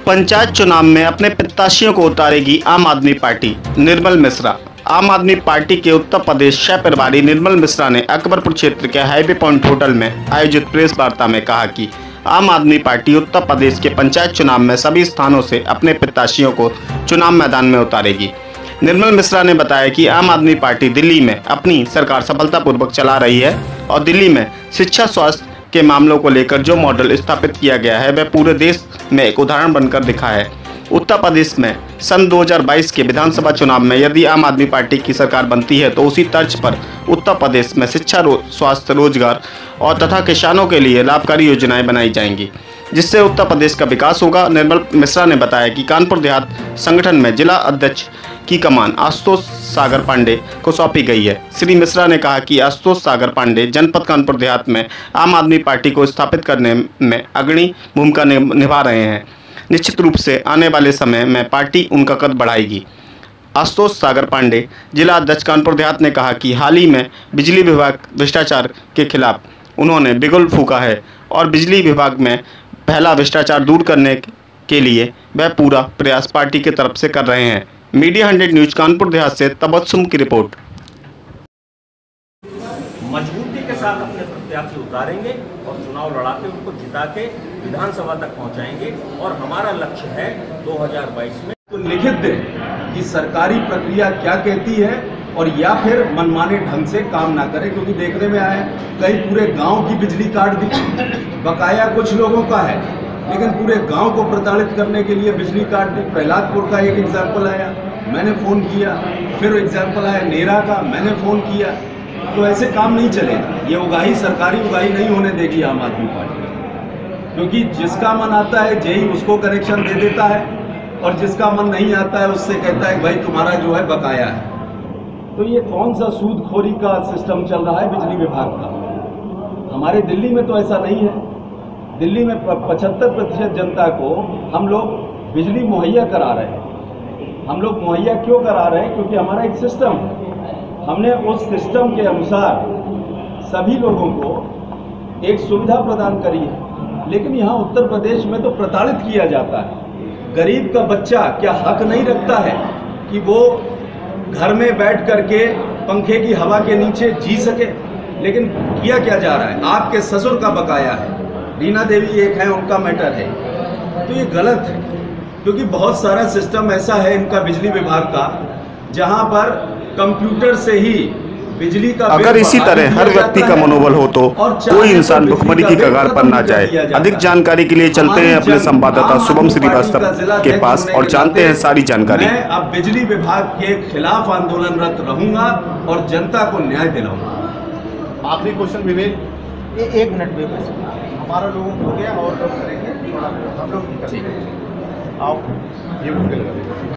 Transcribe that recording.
पंचायत चुनाव में अपने प्रत्याशियों को उतारेगी आम आदमी पार्टी। निर्मल मिश्रा। आम आदमी पार्टी के उत्तर प्रदेश सह प्रभारी निर्मल मिश्रा ने अकबरपुर क्षेत्र के हाईवे पॉइंट होटल में आयोजित प्रेस वार्ता में कहा कि आम आदमी पार्टी उत्तर प्रदेश के पंचायत चुनाव में सभी स्थानों से अपने प्रत्याशियों को चुनाव मैदान में उतारेगी। निर्मल मिश्रा ने बताया कि आम आदमी पार्टी दिल्ली में अपनी सरकार सफलतापूर्वक चला रही है और दिल्ली में शिक्षा स्वास्थ्य के मामलों को लेकर जो मॉडल स्थापित किया गया है वह पूरे देश में एक उदाहरण बनकर दिखा है। उत्तर प्रदेश में सन 2022 के विधानसभा चुनाव में यदि आम आदमी पार्टी की सरकार बनती है तो उसी तर्ज पर उत्तर प्रदेश में शिक्षा, स्वास्थ्य, रोजगार और तथा किसानों के लिए लाभकारी योजनाएं बनाई जाएंगी, जिससे उत्तर प्रदेश का विकास होगा। निर्मल मिश्रा ने बताया कि कानपुर देहात संगठन में जिला अध्यक्ष की कमान आशुतोष सागर पांडे को सौंपी गई है। श्री मिश्रा ने कहा कि आशुतोष सागर पांडे जनपद कानपुर देहात में आम आदमी पार्टी को स्थापित करने में अग्रणी भूमिका निभा रहे हैं। निश्चित रूप से आने वाले समय में पार्टी उनका कद बढ़ाएगी। आशुतोष सागर पांडे जिला अध्यक्ष कानपुर देहात ने कहा कि हाल ही में बिजली विभाग भ्रष्टाचार के खिलाफ उन्होंने बिगुल फूंका है और बिजली विभाग में पहला भ्रष्टाचार दूर करने के लिए वह पूरा प्रयास पार्टी की तरफ से कर रहे हैं। मीडिया 100 न्यूज कानपुर देहात से तबस्सुम की रिपोर्ट। मजबूती के साथ अपने प्रत्याशी उतारेंगे और चुनाव लड़ा के उनको जिता के विधानसभा तक पहुंचाएंगे और हमारा लक्ष्य है 2022 में तो लिखित दें कि सरकारी प्रक्रिया क्या कहती है और या फिर मनमाने ढंग से काम ना करें, क्योंकि देखने में आया कई पूरे गांव की बिजली काट दी, बकाया कुछ लोगों का है लेकिन पूरे गांव को प्रताड़ित करने के लिए बिजली काट दी। प्रहलादपुर का एक एग्जाम्पल आया, मैंने फ़ोन किया, फिर एग्जाम्पल आया नेरा का, मैंने फ़ोन किया। तो ऐसे काम नहीं चलेगा। ये उगाही सरकारी उगाही नहीं होने देगी आम आदमी पार्टी, क्योंकि जिसका मन आता है जेई उसको कनेक्शन दे देता है और जिसका मन नहीं आता है उससे कहता है भाई तुम्हारा जो है बकाया है। तो ये कौन सा सूदखोरी का सिस्टम चल रहा है बिजली विभाग का? हमारे दिल्ली में तो ऐसा नहीं है। दिल्ली में 75% जनता को हम लोग बिजली मुहैया करा रहे हैं। हम लोग मुहैया क्यों करा रहे हैं? क्योंकि हमारा एक सिस्टम है। हमने उस सिस्टम के अनुसार सभी लोगों को एक सुविधा प्रदान करी है। लेकिन यहाँ उत्तर प्रदेश में तो प्रताड़ित किया जाता है। गरीब का बच्चा क्या हक नहीं रखता है कि वो घर में बैठ करके पंखे की हवा के नीचे जी सके? लेकिन किया क्या जा रहा है? आपके ससुर का बकाया है, रीना देवी एक है, उनका मैटर है। तो ये गलत है, क्योंकि बहुत सारा सिस्टम ऐसा है इनका बिजली विभाग का जहां पर कंप्यूटर से ही बिजली का अगर इसी तरह हर व्यक्ति का मनोबल हो तो कोई इंसान भुखमरी की कगार पर ना जाए। अधिक जानकारी के लिए चलते हैं अपने संवाददाता शुभम श्रीवास्तव के पास और जानते हैं सारी जानकारी। मैं अब बिजली विभाग के खिलाफ आंदोलनरत रहूंगा और जनता को न्याय दिलाऊंगा। आखिरी क्वेश्चन विवेक, ये 1 मिनट में हमारा लोगों हो गया और लोग करेंगे, हम लोग नहीं करेंगे। आओ ये मुश्किल लगा